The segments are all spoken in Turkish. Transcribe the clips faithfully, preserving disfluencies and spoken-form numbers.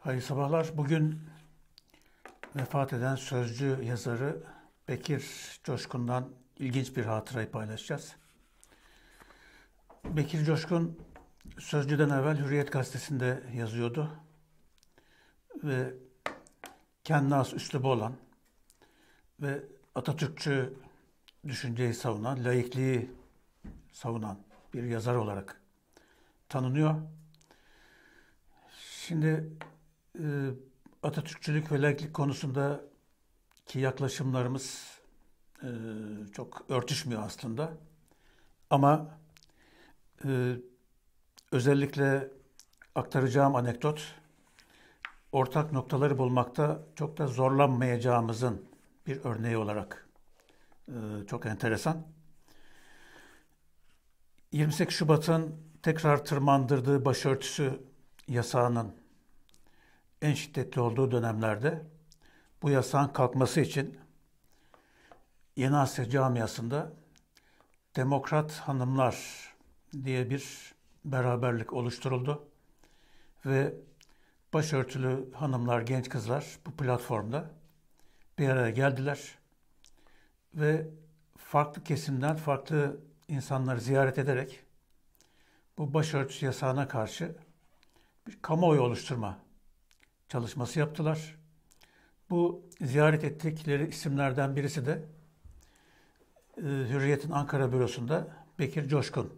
Hayırlı sabahlar. Bugün vefat eden sözcü yazarı Bekir Coşkun'dan ilginç bir hatırayı paylaşacağız. Bekir Coşkun Sözcü'den evvel Hürriyet Gazetesi'nde yazıyordu ve kendine has üslubu olan ve Atatürkçü düşünceyi savunan, laikliği savunan bir yazar olarak tanınıyor. Şimdi e, Atatürkçülük ve laiklik konusundaki yaklaşımlarımız e, çok örtüşmüyor aslında. Ama e, özellikle aktaracağım anekdot ortak noktaları bulmakta çok da zorlanmayacağımızın bir örneği olarak e, çok enteresan. yirmi sekiz Şubat'ın tekrar tırmandırdığı başörtüsü yasağının en şiddetli olduğu dönemlerde bu yasağın kalkması için Yeni Asya camiasında Demokrat Hanımlar diye bir beraberlik oluşturuldu ve başörtülü hanımlar, genç kızlar bu platformda bir araya geldiler ve farklı kesimden farklı insanları ziyaret ederek bu başörtüsü yasağına karşı bir kamuoyu oluşturma çalışması yaptılar. Bu ziyaret ettikleri isimlerden birisi de e, Hürriyet'in Ankara bürosunda Bekir Coşkun.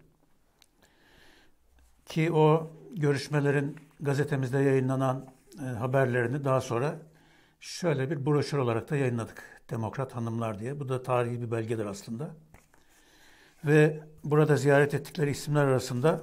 Ki o görüşmelerin gazetemizde yayınlanan e, haberlerini daha sonra şöyle bir broşür olarak da yayınladık. Demokrat Hanımlar diye. Bu da tarihi bir belgedir aslında. Ve burada ziyaret ettikleri isimler arasında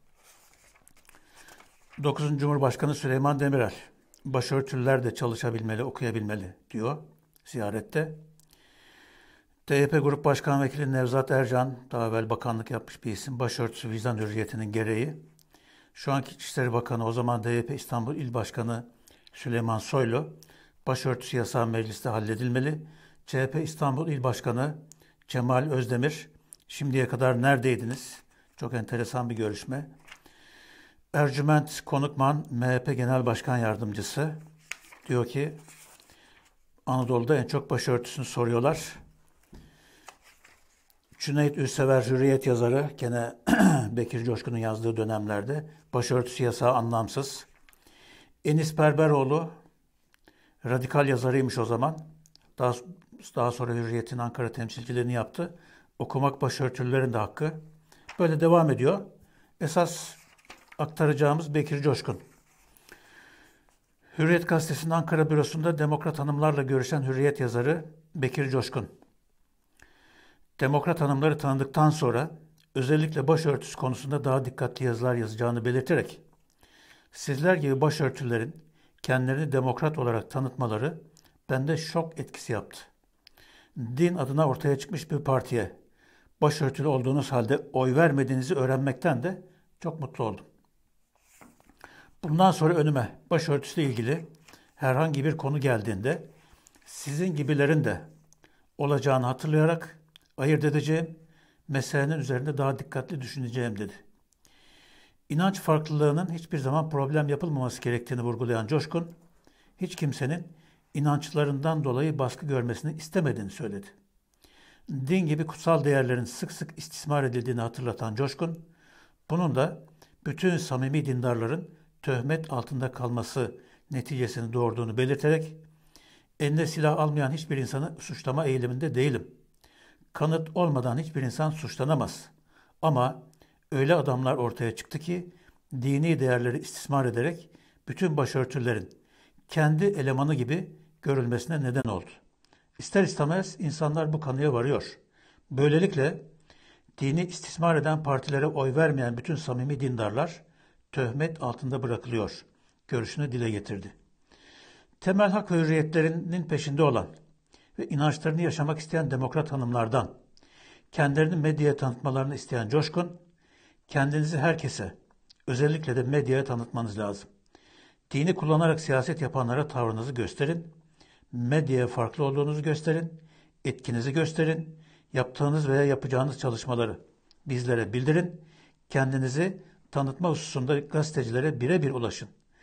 dokuzuncu Cumhurbaşkanı Süleyman Demirel, başörtülüler de çalışabilmeli, okuyabilmeli diyor ziyarette. D Y P Grup Başkan Vekili Nevzat Ercan, daha evvel bakanlık yapmış bir isim, başörtüsü vicdan hürriyetinin gereği. Şu anki İçişleri Bakanı, o zaman D Y P İstanbul İl Başkanı Süleyman Soylu, başörtüsü yasağı mecliste halledilmeli. C H P İstanbul İl Başkanı Cemal Özdemir, şimdiye kadar neredeydiniz? Çok enteresan bir görüşme. Ercüment Konukman, M H P Genel Başkan Yardımcısı, diyor ki Anadolu'da en çok başörtüsünü soruyorlar. Cüneyt Ülsever, Hürriyet yazarı, gene Bekir Coşkun'un yazdığı dönemlerde başörtüsü yasağı anlamsız. Enis Berberoğlu, radikal yazarıymış o zaman. Daha, daha sonra Hürriyet'in Ankara temsilcilerini yaptı. Okumak başörtülülerin de hakkı. Böyle devam ediyor. Esas aktaracağımız Bekir Coşkun. Hürriyet Gazetesi'nin Ankara bürosunda Demokrat Hanımlarla görüşen Hürriyet yazarı Bekir Coşkun. Demokrat hanımları tanıdıktan sonra özellikle başörtüsü konusunda daha dikkatli yazılar yazacağını belirterek sizler gibi başörtülerin kendilerini demokrat olarak tanıtmaları bende şok etkisi yaptı. Din adına ortaya çıkmış bir partiye başörtülü olduğunuz halde oy vermediğinizi öğrenmekten de çok mutlu oldum. Bundan sonra önüme başörtüsüyle ilgili herhangi bir konu geldiğinde sizin gibilerin de olacağını hatırlayarak ayırt edeceğim, meselenin üzerinde daha dikkatli düşüneceğim dedi. İnanç farklılığının hiçbir zaman problem yapılmaması gerektiğini vurgulayan Coşkun, hiç kimsenin inançlarından dolayı baskı görmesini istemediğini söyledi. Din gibi kutsal değerlerin sık sık istismar edildiğini hatırlatan Coşkun, bunun da bütün samimi dindarların töhmet altında kalması neticesini doğurduğunu belirterek, eline silah almayan hiçbir insanı suçlama eğiliminde değilim. Kanıt olmadan hiçbir insan suçlanamaz. Ama öyle adamlar ortaya çıktı ki dini değerleri istismar ederek bütün başörtülerin kendi elemanı gibi görülmesine neden oldu. İster istemez insanlar bu kanıya varıyor. Böylelikle dini istismar eden partilere oy vermeyen bütün samimi dindarlar töhmet altında bırakılıyor görüşünü dile getirdi. Temel hak ve hürriyetlerinin peşinde olan ve inançlarını yaşamak isteyen demokrat hanımlardan kendilerini medyaya tanıtmalarını isteyen Coşkun, kendinizi herkese, özellikle de medyaya tanıtmanız lazım. Dini kullanarak siyaset yapanlara tavrınızı gösterin, medyaya farklı olduğunuzu gösterin, etkinizi gösterin, yaptığınız veya yapacağınız çalışmaları bizlere bildirin, kendinizi tanıtma hususunda gazetecilere birebir ulaşın.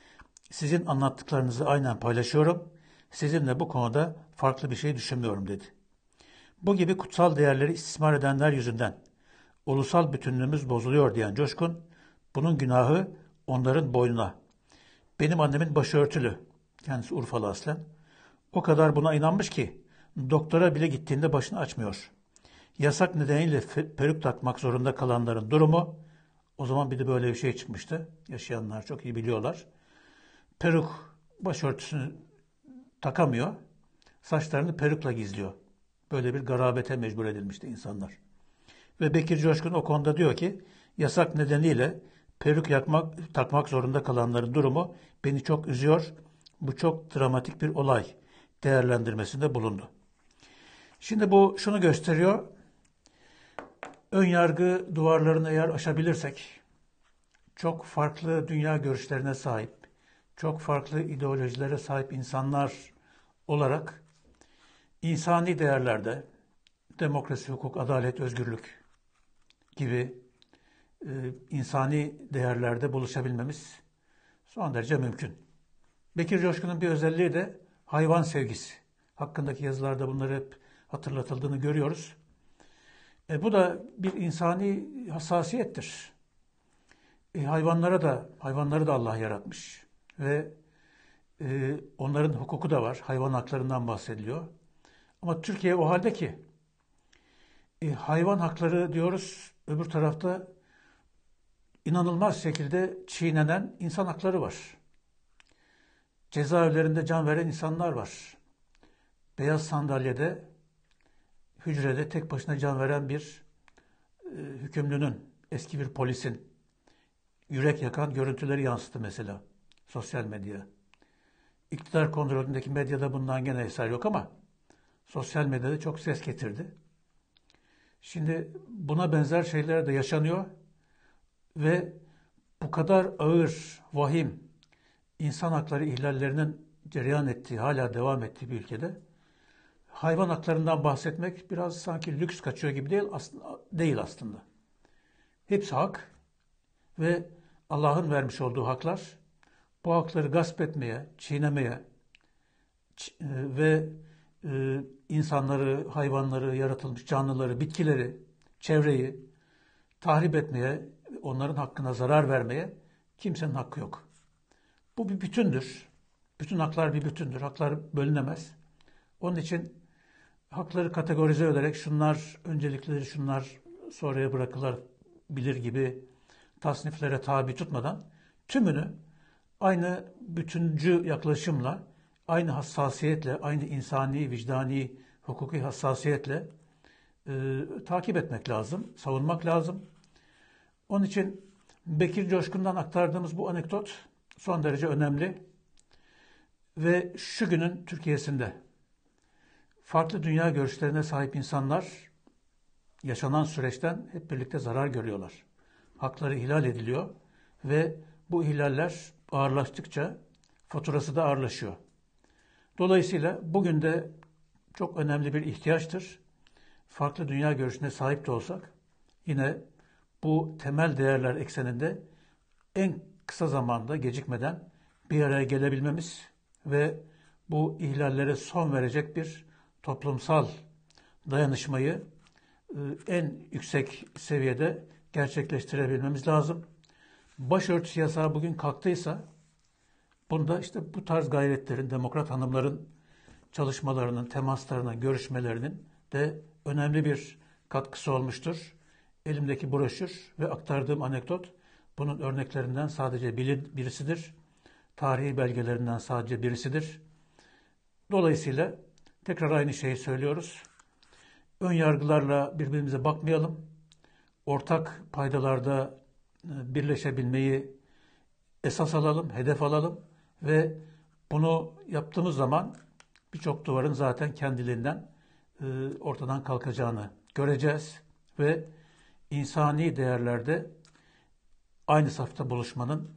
Sizin anlattıklarınızı aynen paylaşıyorum. Sizinle bu konuda farklı bir şey düşünmüyorum dedi. Bu gibi kutsal değerleri istismar edenler yüzünden ulusal bütünlüğümüz bozuluyor diyen Coşkun, bunun günahı onların boynuna. Benim annemin başörtülü, kendisi Urfalı aslen. O kadar buna inanmış ki doktora bile gittiğinde başını açmıyor. Yasak nedeniyle peruk takmak zorunda kalanların durumu, o zaman bir de böyle bir şey çıkmıştı. Yaşayanlar çok iyi biliyorlar. Peruk başörtüsünü takamıyor, saçlarını perukla gizliyor. Böyle bir garabete mecbur edilmişti insanlar. Ve Bekir Coşkun o konuda diyor ki, yasak nedeniyle peruk yakmak, takmak zorunda kalanların durumu beni çok üzüyor. Bu çok dramatik bir olay değerlendirmesinde bulundu. Şimdi bu şunu gösteriyor. Ön yargı duvarlarını eğer aşabilirsek, çok farklı dünya görüşlerine sahip, çok farklı ideolojilere sahip insanlar olarak insani değerlerde, demokrasi, hukuk, adalet, özgürlük gibi e, insani değerlerde buluşabilmemiz son derece mümkün. Bekir Coşkun'un bir özelliği de hayvan sevgisi. Hakkındaki yazılarda bunları hep hatırlatıldığını görüyoruz. E, bu da bir insani hassasiyettir. E, hayvanlara da hayvanları da Allah yaratmış ve e, onların hukuku da var. Hayvan haklarından bahsediliyor. Ama Türkiye o halde ki e, hayvan hakları diyoruz, öbür tarafta inanılmaz şekilde çiğnenen insan hakları var. Cezaevlerinde can veren insanlar var. Beyaz sandalyede, hücrede tek başına can veren bir e, hükümlünün, eski bir polisin yürek yakan görüntüleri yansıttı mesela sosyal medya. İktidar kontrolündeki medyada bundan gene eser yok ama sosyal medyada çok ses getirdi. Şimdi buna benzer şeyler de yaşanıyor ve bu kadar ağır, vahim insan hakları ihlallerinin cereyan ettiği, hala devam ettiği bir ülkede hayvan haklarından bahsetmek biraz sanki lüks kaçıyor gibi değil aslında. Değil aslında. Hepsi hak ve Allah'ın vermiş olduğu haklar. Bu hakları gasp etmeye, çiğnemeye ve e, insanları, hayvanları, yaratılmış canlıları, bitkileri, çevreyi tahrip etmeye, onların hakkına zarar vermeye kimsenin hakkı yok. Bu bir bütündür. Bütün haklar bir bütündür. Haklar bölünemez. Onun için hakları kategorize ederek şunlar öncelikleri, şunlar sonraya bırakılabilir gibi tasniflere tabi tutmadan tümünü aynı bütüncü yaklaşımla, aynı hassasiyetle, aynı insani, vicdani, hukuki hassasiyetle e, takip etmek lazım, savunmak lazım. Onun için Bekir Coşkun'dan aktardığımız bu anekdot son derece önemli ve şu günün Türkiye'sinde farklı dünya görüşlerine sahip insanlar yaşanan süreçten hep birlikte zarar görüyorlar. Hakları ihlal ediliyor ve bu ihlaller ağırlaştıkça faturası da ağırlaşıyor. Dolayısıyla bugün de çok önemli bir ihtiyaçtır. Farklı dünya görüşüne sahip de olsak yine bu temel değerler ekseninde en kısa zamanda gecikmeden bir araya gelebilmemiz ve bu ihlallere son verecek bir toplumsal dayanışmayı en yüksek seviyede gerçekleştirebilmemiz lazım. Başörtüsü yasağı bugün kalktıysa bunda işte bu tarz gayretlerin, demokrat hanımların çalışmalarının, temaslarının, görüşmelerinin de önemli bir katkısı olmuştur. Elimdeki broşür ve aktardığım anekdot bunun örneklerinden sadece birisidir. Tarihi belgelerinden sadece birisidir. Dolayısıyla tekrar aynı şeyi söylüyoruz. Ön yargılarla birbirimize bakmayalım. Ortak paydalarda birleşebilmeyi esas alalım, hedef alalım ve bunu yaptığımız zaman birçok duvarın zaten kendiliğinden ortadan kalkacağını göreceğiz ve insani değerlerde aynı safta buluşmanın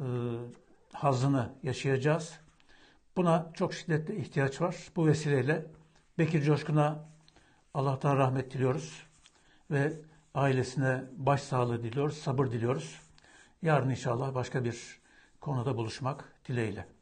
hazzını yaşayacağız. Buna çok şiddetli ihtiyaç var. Bu vesileyle Bekir Coşkun'a Allah'tan rahmet diliyoruz ve ailesine başsağlığı diliyoruz, sabır diliyoruz. Yarın inşallah başka bir konuda buluşmak dileğiyle.